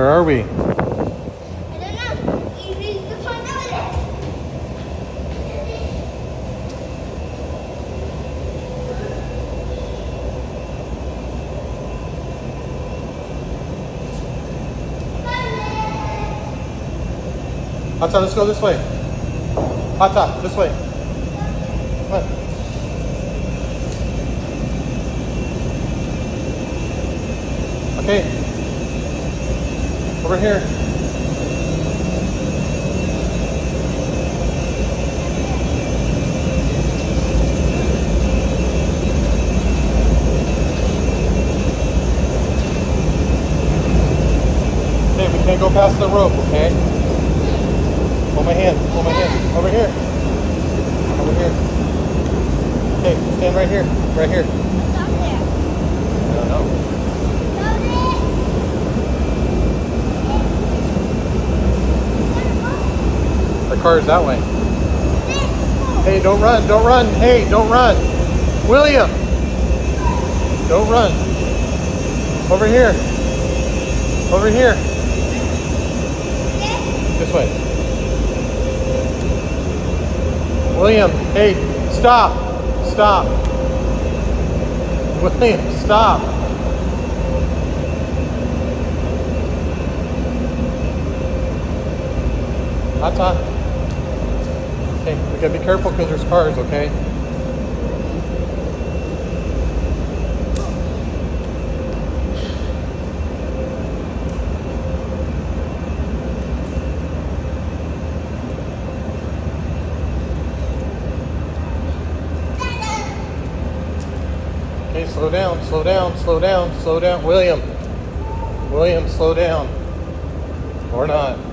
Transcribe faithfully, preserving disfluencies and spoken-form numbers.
Where are we? I don't know. You need to find out it. Hata, let's go this way. Hata, this way. Come on. Okay. Over here. Okay, we can't go past the rope, okay? Hold my hand, hold my hand. Over here. Over here. Okay, stand right here. Right here. What's up there? I don't know. The car is that way. Hey, don't run, don't run. Hey, don't run. William! Don't run. Over here. Over here. This way. William, hey, stop. Stop. William, stop. Hata. Okay, we gotta be careful because there's cars, okay? Okay, slow down, slow down, slow down, slow down. William. William, slow down. Or not.